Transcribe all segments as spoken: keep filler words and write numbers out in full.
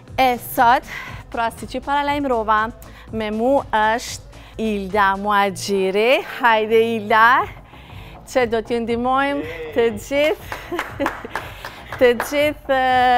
E sot, pra si që paralajmërova, me mu është Ilda Muaxhiri. Hajde Ilda, që do t'ju ndihmojmë të gjithë, të gjithë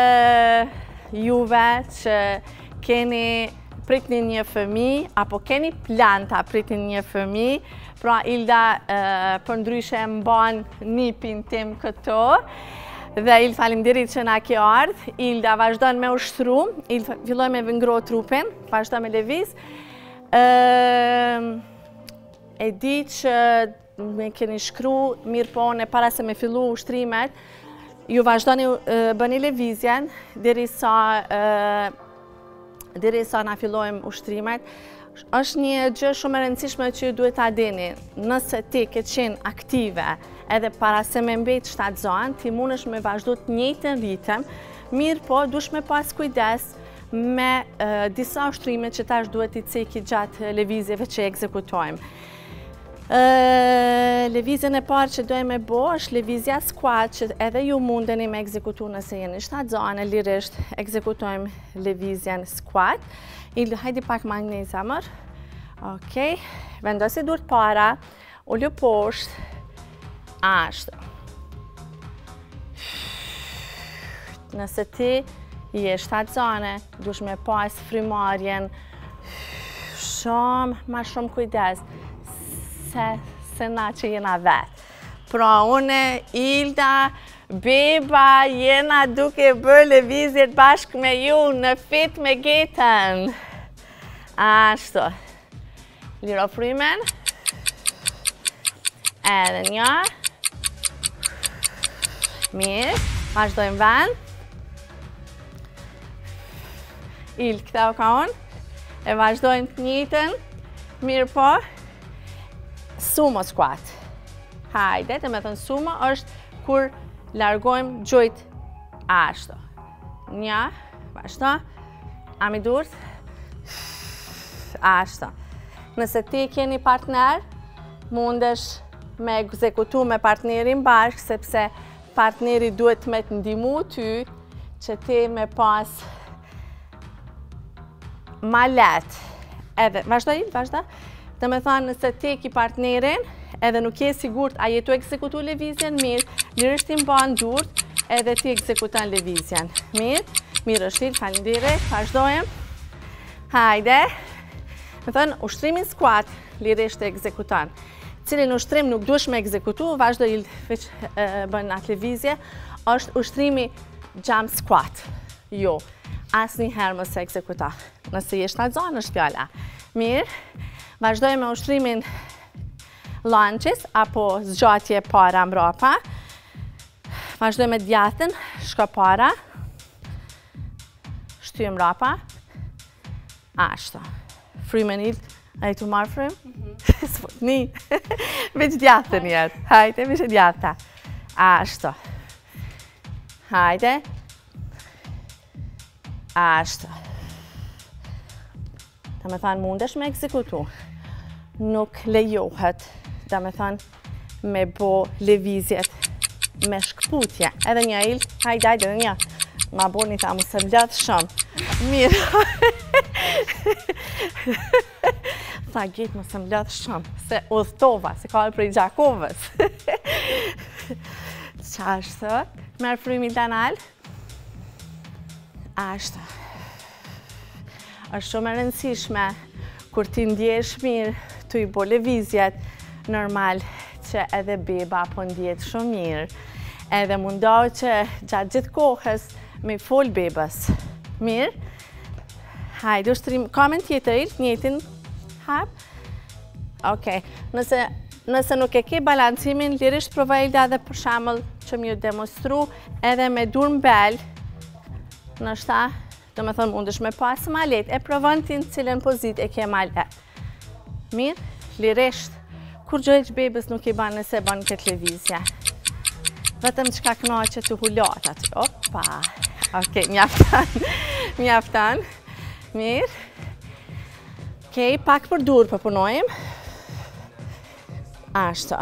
juve që keni pritni një fëmijë, apo keni plan ta pritni një fëmijë. Pra Ilda për ndryshe mban nipin tim këto. Dhe Ilda, faleminderit që na ke ardhur. Ilda vazhdon me ushtru, Ilda filloj me ngro trupin, vazhdo me lëviz. E di që me keni shkru mirë po në para se me fillu ushtrimet, ju vazhdoni bëni lëvizjen derisa derisa na fillojmë ushtrimet. Është një gjë shumë e rëndësishme që ju duhet ta dini. Nëse ti ke qenë aktive edhe para se me mbet shtatë zonë, ti mundesh me vazhdu të njëjtën ritëm, mirë po dush me pas kujdes me uh, disa ushtrime që tash duhet i ceki gjatë lëvizjeve që ekzekutojmë. Uh, lëvizjen e parë që dojmë me bo është lëvizja squat, që edhe ju mundeni me ekzekutu nëse jeni shtatë zonë, lirisht ekzekutojmë lëvizjen squat. Ilda, hajdi pak ma një zemër. Okej, vendosi dur para, ullu poshtë, ashtu. Nëse ti je shtatë zone, dush me pas frymarrjen shumë, ma shumë kujdes, se, se na që jena vetë. Pra une, Ilda, beba, jena duke bërë lëvizjet bashkë me ju në fit me Getten. Ashtu. Liro frymen. Edhe një. Mirë. Vazhdojmë vend. Il, këta o ka unë. E vazhdojmë të njëjtën. Mirë po. Sumo squat. Hajde, të me thënë sumo është kur largojmë gjojt ashtu. Një, vazhdo. Ami durth. Ashtu. Nëse ti keni partner, mundesh me ekzekutu me partnerin bashkë, sepse partneri duhet me të ndihmu ty që ti me pas ma let. Edhe, vazhdo i, vazhdo. Dhe me thonë, nëse ti ki partnerin, edhe nuk je sigurt a jetu ekzekutu lëvizjen, mirë, lirisht i mban durt, edhe ti ekzekutan lëvizjen. Mirë, mirë është il, faleminderit, vazhdojmë. Hajde. Me thënë, ushtrimin squat, lirisht e ekzekutan. Cilin ushtrim nuk duesh me ekzekutu, vazhdo il veç bën atë lëvizje, është ushtrimi jump squat. Jo, asnjë herë mos e ekzekuta. Nëse je shtatë zonë është fjala. Mirë, vazhdoj me ushtrimin lunges, apo zgjatje para mbrapa. Vazhdoj me djathën, shko para. Shty mbrapa. Ashtu. Frymen il, a i tu marrë frym? S'futni. Veç djathën jetë. Hajde, veç djatha. Ashtu. Hajde. Ashtu. Da me thanë, mundesh me ekzekutu. Nuk lejohet, da me thanë, me bo lëvizjet me shkputje. Edhe një il, hajde, hajde, edhe një. Ma bo një tha, mu se mladh shumë. Mirë. Tha, Getë, mu se mladh shumë. Se udhtova, se ka prej Gjakovës. Qashtë, merë frymi danal. Ashtë. është shumë e rëndësishme kur ti ndjesh mirë të i bo lëvizjet, normal që edhe beba po ndjet shumë mirë. Edhe mundohë që gjatë gjithë kohës me fol bebës. Mirë? Hajde, ushtrim, kamen tjetër, njëtin hap. Okej, nëse, nëse nuk e ke balancimin, lirisht provoj edhe për shembull që më ju demonstru edhe me dur mbel, nështë do me thonë mundesh me pasë ma let, e provon ti në cilën pozit e ke ma let. Mirë, lirisht, kur gjojq bebës nuk i banë nëse banë këtë lëvizje. Vetëm qka knaqe të hullat aty. Opa! Okej, mjaftan. Mjaftan. Mirë. Okej, pak për dur përpunojmë. Ashtu.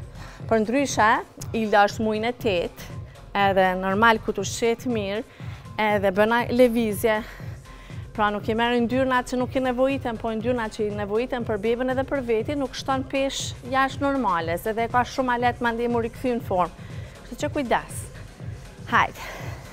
Për ndryshe, Ilda është mujnë e tetë, edhe normal ku të shetë mirë, Edhe bëna lëvizje. Pra nuk i merë ndyrnat që nuk i nevojiten, po ndyrnat që i nevojiten për bebën edhe për veti, nuk shton pesh jashtë normales, edhe ka shumë alet mandi mu rikëthy në formë. Kështë që kujdes. Hajde.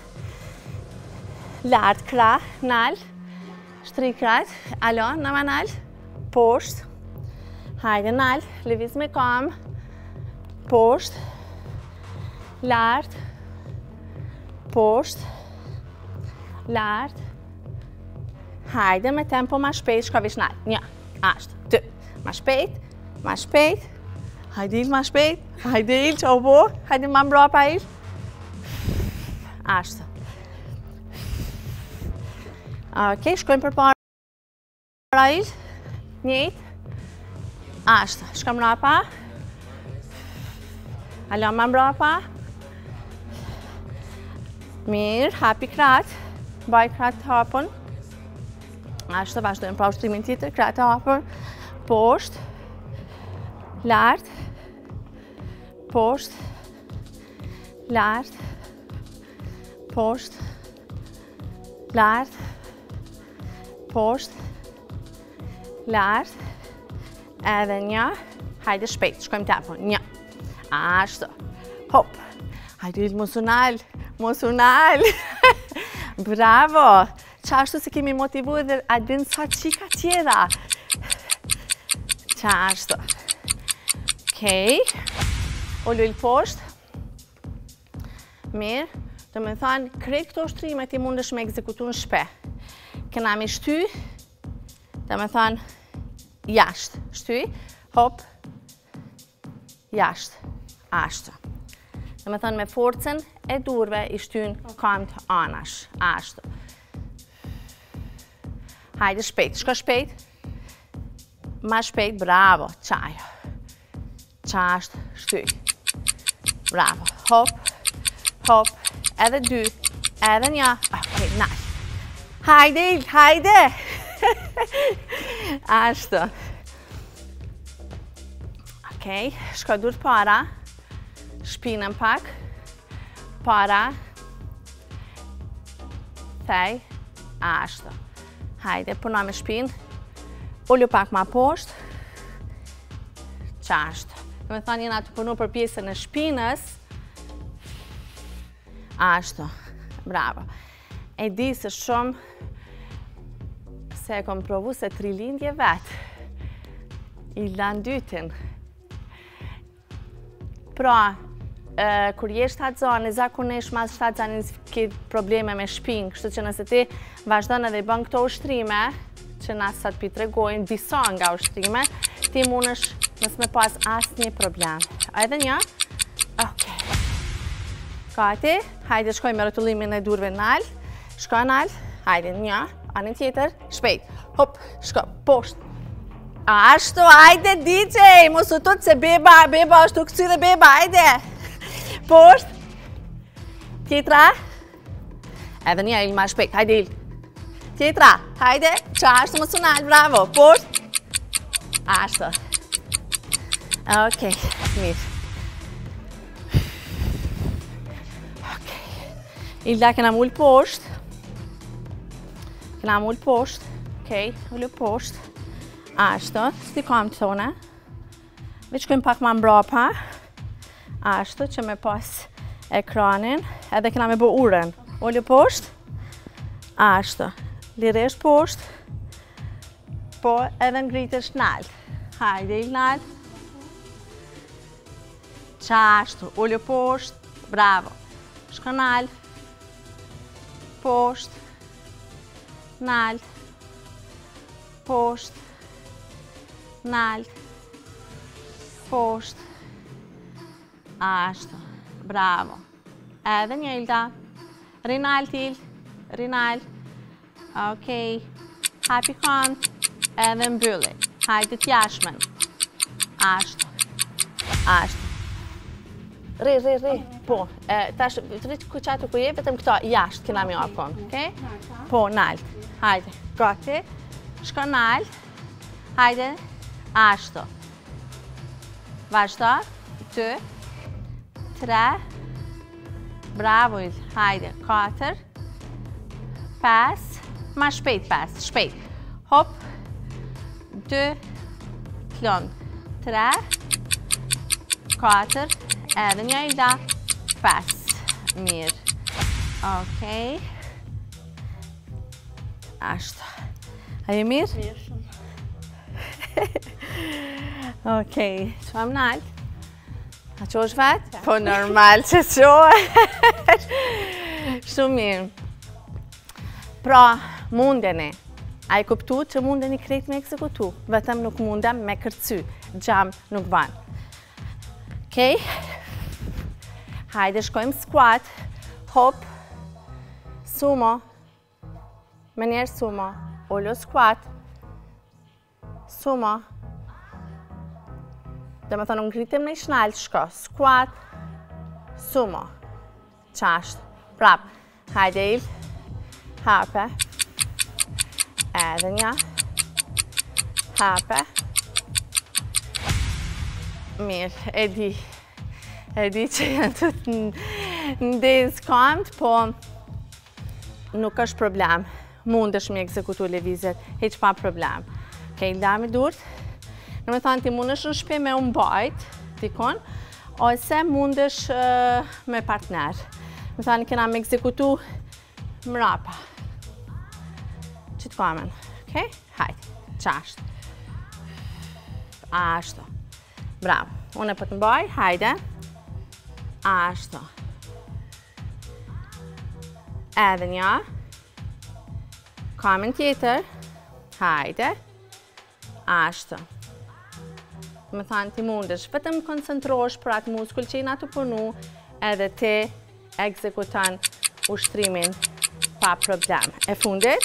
Lartë, kra, nalë. Shtri krajt. Alo, nama nalë. Poshtë. Hajde, nalë. Lëviz me kam. Poshtë. Lartë. Poshtë. Lartë. Hajde me tempo ma shpejt, shka vish nalë. Një, ashtë, dy. Ma shpejt, ma shpejt. Hajde il ma shpejt. Hajde il, që o bo. Hajde ma mbrapa il. Ashtë. Ok, shkojmë për para il. Njët. Ashtë, shka mbrapa. Alo ma mbrapa. Mirë, hapi kratë. Baj kratë të hapën. Ashtë, vazhdojmë pra ushtrimin tjetër, kratë hapër, poshtë, lartë, poshtë, lartë, poshtë, lartë, poshtë, lartë, edhe një, hajde shpejt, shkojmë tempon, një, ashtë, hop, hajde mosu nalë, mosu nalë, bravo! Qashtu se kemi motivu edhe atë bënë sa qika tjera. Qashtu. Okej. Ollu il poshtë. Mirë. Të me thanë, krejt këto ushtrime ti mundesh me ekzekutu në shpe. Këna mi shty. Të me thanë, jashtë. Shty. Hop. Jashtë. Ashtu. Të me thanë, me forcen e durve i shtynë kam të anash. Ashtu. Hajde shpejt, shko shpejt. Ma shpejt, bravo, qajo. Qasht, shty. Bravo, hop, hop, edhe dy, edhe një. Ok, nice. Hajde, hajde. Ashtu. Ok, shko dur para. Shpinën pak. Para. Thej. Ashtu. Hajde, puna me shpinë. Ullu pak ma poshtë. Qashtë. Dhe me thonë jena të punu për pjesën e shpinës. Ashtu. Bravo. E di se shumë se e kom provu se trilindje vetë. I lanë dytin. Pra, kur je shtatë zani, zakonisht mas shtatë zani ke probleme me shpinë, kështu që nëse ti vazhdojnë edhe i bën këto ushtrime, që na sa të pi tregojnë disa nga ushtrime, ti mundesh mos me pas asnjë problem. Edhe një. Okej. Gati. Hajde shkoj me rrotullimin e durve nal. Shko nal. Hajde një, anën tjetër, shpejt. Hop, shko poshtë. Ashtu, hajde D J, mos u tut se beba, beba është u kcy dhe beba, hajde. Poshtë. Tjetra. Edhe një il ma shpejt, hajde il. Tjetra, hajde. Qashtu mos u nal, bravo. Poshtë. Ashtu. Okej, mirë. Okej. Ilda kena mull poshtë. Kena mull poshtë. Okej, ullu poshtë. Ashtu, sti kam të tone. Veç kujmë pak ma mbrapa. Ashtu, që me pas ekranin. Edhe kena me bë urën. Ullu poshtë. Ashtu. Liresh poshtë. Po, edhe ngritesh nalt. Hajde, il nalt. Qashtu. Ullu poshtë. Bravo. Shko nalt. Poshtë. Nalt. Poshtë. Nalt. Poshtë. Ashtu. Bravo. Edhe një ilda. Rinalt il. Rinalt. Okej. Hapi kënd. Edhe mbylli. Hajde t'jashmen. Ashtu. Ashtu. Ri, ri, ri. Po. Tash, të rritë ku qatë ku je, vetëm këta jashtë kina mi apon. Okej? Po, nalt. Hajde. Gati. Shko nalt. Hajde. Ashtu. Vazhdo. Dy. Tre. Bravo il. Hajde. Katër. pesë, ma shpejt pesë, shpejt. Hop, dy, klon, tre, katër, edhe një ida, pesë. Mirë. Okej. Ashtu. A je mirë? Mirë shumë. Okej, që mam nalë? A që është vetë? Po normal që që është. Shumë mirë. Pra, mundeni. A i kuptu që mundeni krejt me ekzekutu. Vetëm nuk mundem me kërcy. Gjam nuk ban. Okej. Hajde, shkojmë squat. Hop. Sumo. Me njerë sumo. Ullo squat. Sumo. Dhe me thonë, ngritim në i shnalë, shko, squat, sumo, qasht, prap, hajde il, hape, edhe nja, hape, mirë, e di, e di që janë të në dizë kamët, po nuk është problem, mund është me ekzekutu levizjet, heq pa problem. Okej, lami durët. Në me thonë, ti mund është në shpe me unë bajt, dikon, ose mund është me partner. Në me thonë, kena me ekzekutu mrapa. Qitë kamen, okej? Hajde, qasht. Ashto. Bravo. Unë e për të mbaj, hajde. Ashto. Edhe nja. Kamen tjetër. Hajde. Ashto. Me thanë ti mundesh, vetëm koncentrosh për atë muskull që i nga të punu edhe ti ekzekutan ushtrimin pa problem. E fundit?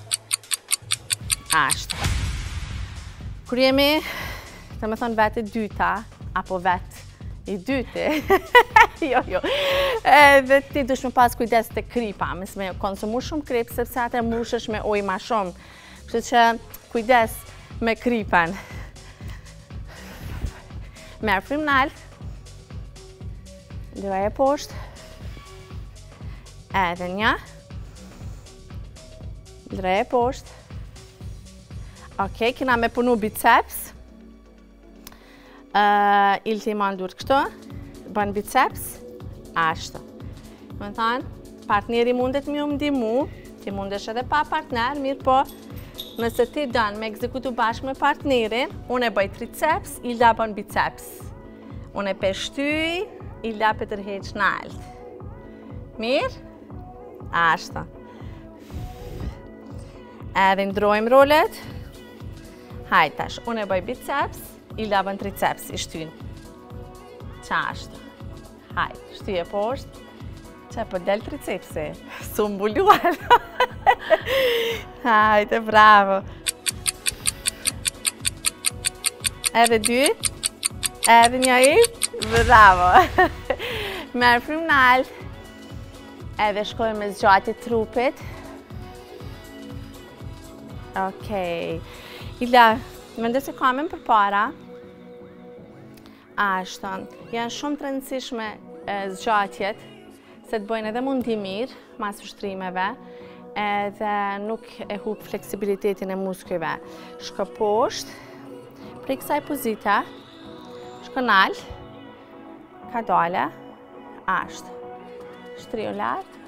Ashtë. Kur jemi, të me thonë vetë i dyta, apo vetë i dyti, jo, jo, edhe ti dush me pas kujdes të kripa, mis me konsumu shumë krip, sepse atë e mbushësh me ujë ma shumë. Kështë që kujdes me kripan. Merë frim nalë, lëvaj e poshtë, edhe nja, lëvaj e poshtë. Okej, kina me punu biceps, ilë të iman durë kështu, bën biceps, ashtu. Me thanë, partneri mundet mi u mdimu, ti mundesh edhe pa partner, mirë po, nëse ti dënë me ekzekutu bashkë me partnerin, unë e bëj triceps, Ilda bën biceps. Unë e peshtyj, Ilda për tërheq nalt. Mirë? Ashta. Edhe ndrojmë rolet. Hajde tash, unë e bëj biceps, Ilda bën triceps, i shtyn. Qashta. Hajde, shtyje poshtë. Që për del tricepsi, su mbuluar. Hajde, bravo. Edhe dy, edhe një i, bravo. Merë frim nalë, edhe shkojmë me zgjati trupit. Okej. Ila, mende se kamen për para. Ashton, janë shumë të rëndësishme zgjatjet, se të bëjnë edhe mundi mirë, mas ushtrimeve, edhe nuk e hub fleksibilitetin e muskujve. Shko poshtë, prej kësaj pozita, shko nalë, ka dole, ashtë. Shtriu lartë.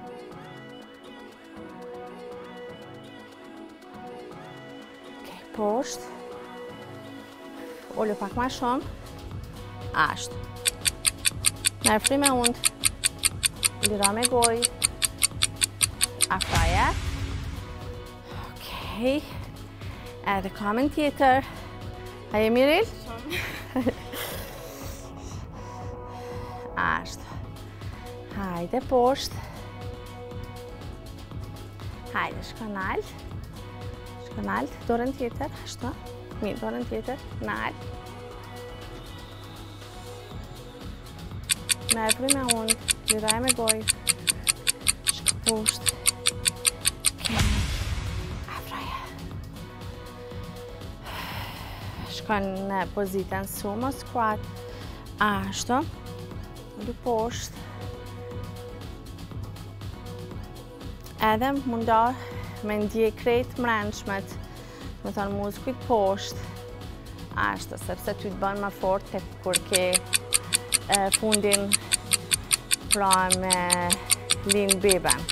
Okej, poshtë. Ullu pak ma shumë, ashtë. Merë frim e undë. Lira me goj, afraje. Okej, edhe kamen tjetër. A je miril? Ashtu. Hajde poshtë. Hajde, shko nalë. Shko nalë, dorën tjetër, ashtu. Mirë, dorën tjetër, nalë. Merë frim e undë. Liraj me goj, shko poshtë, okej, afraje. Shko në pozitën sumo, squat, ashtu, ullu poshtë, Edhe mundoh me ndje krejt mrenshmet, me thonë muskujt poshtë, ashtu, sepse ty të bën më fort tek kur ke e, fundin pra me linë beben.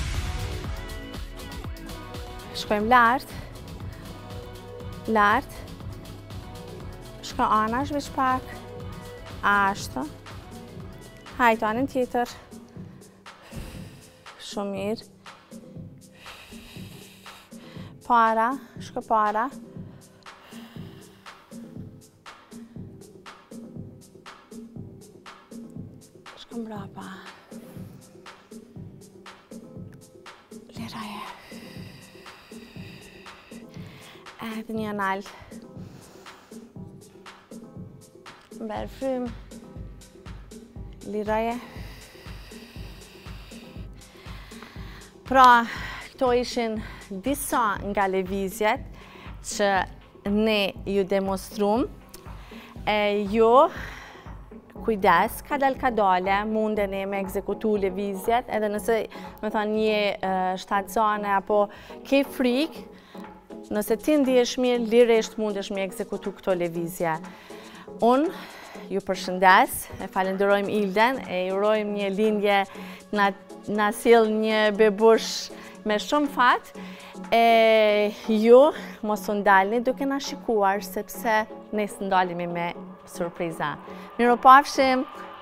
Shkojmë lartë, lartë, shko anash veç pak, ashtu, hajtë anën tjetër, shumë mirë, para, shko para, shko mbrapa, liraje, edhe një anal, mberë frym, liraje. Pra, këto ishin disa nga lëvizjet që ne ju demonstrum. E ju, kujdes, kadal kadale, mundeni me ekzekutu lëvizjet, edhe nëse, me thonë, një uh, shtatzane apo ke frikë, nëse ti ndihesh mirë, lirisht mundesh me ekzekutu këto lëvizje. Unë ju përshëndes, e falenderojmë Ilden, e urojmë një lindje na, na sill një bebush me shumë fat, e ju mos u ndalni duke na shikuar sepse ne së ndalemi me surpriza. Miropafshim!